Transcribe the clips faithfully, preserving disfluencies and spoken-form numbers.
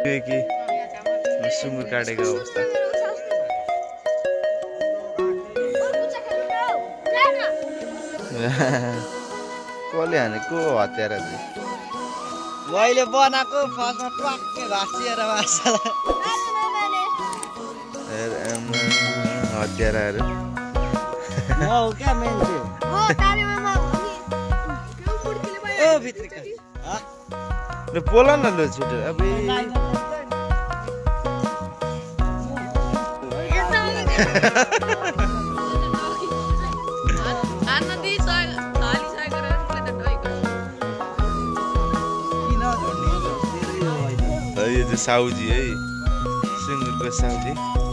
कि सुँगुर काटेको अवस्था कसले हानेको हतियार मैले बनाएको फर्स्टमा ट्वाक्कै भाँसिएर माछा हतियारहरू हो क्या मान्छे ओ भित्रका ल पोला न ल छिटो अब यो चाहिँ साउजी है सुँगुरको साउजी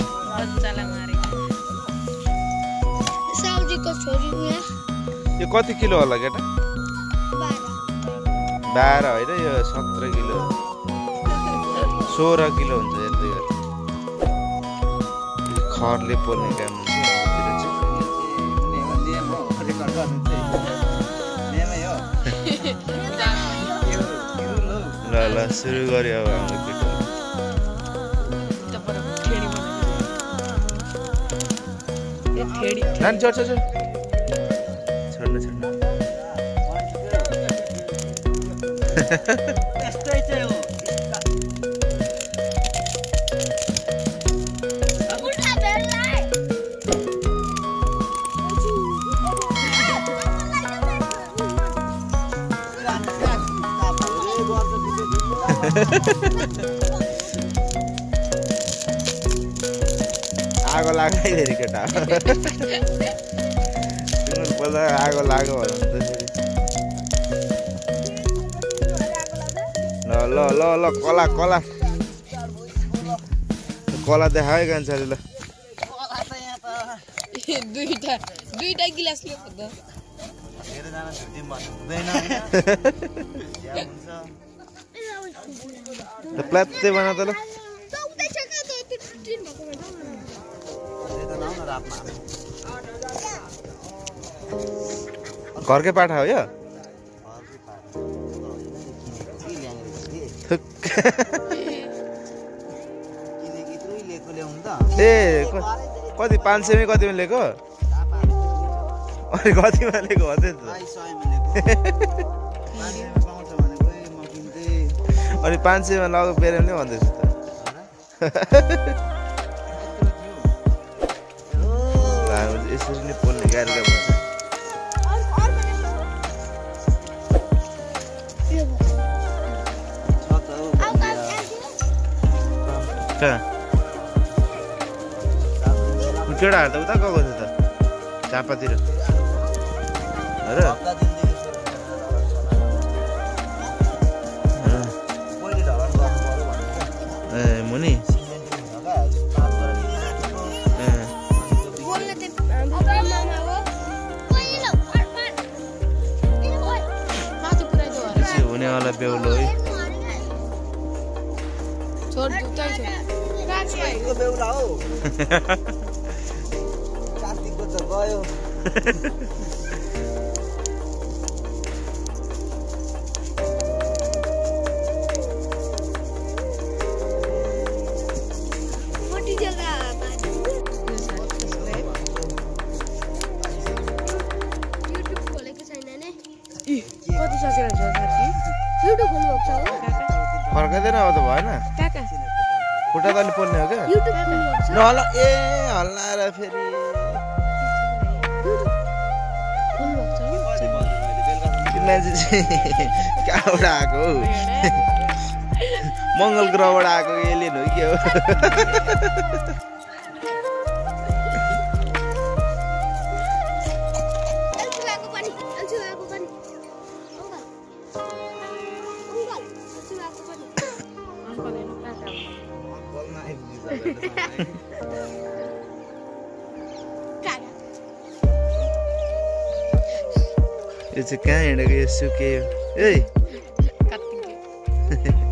साउजीको छोरी यो कति किलो होला केटा बाह्र होइन यो सत्र किलो सोह्र किलो हुन्छ यस्तै गरी खरले पोल्ने काम हुन्छ ल ल सुरु गर्यो अब हाम्रो केटा नानी चढ चढ छोड्नु छोड्नु यस्तै चाहिँ हो आगो लाग्यो फेरि केटा सुँगुर पोल्दा आगो लाग्यो भने ल ल ल ल कला कला कला देखायो कान्छाले ल दुईटा दुईटा गिलास ल्याउ प्लात्ते बना त ल घरकै पाठा हो यो ए कति पाँच सयमै कतिमा लिएको अनि कतिमा लिएको हो अनि पाँच सयमा लगेको बेरेम नै भन्दैछु त यसरी नै पोल्ने गाडीका भन्छ केटाहरू त उता गएको थियो त झापातिर र ए मुनि हुनेवाला बेहुलो है बेहुला हो कार्तिकको त गयो फर्काइँदैन अब त भएन खुट्टा त अलि पोल्ने हो क्या ल ए हल्लाएर फेरि मान्छे चाहिँ कहाँबाट आएको हौ मङ्गल ग्रहबाट आएको एलियन हो कि हो यो चाहिँ कहाँ हिँडेको यो सुके ए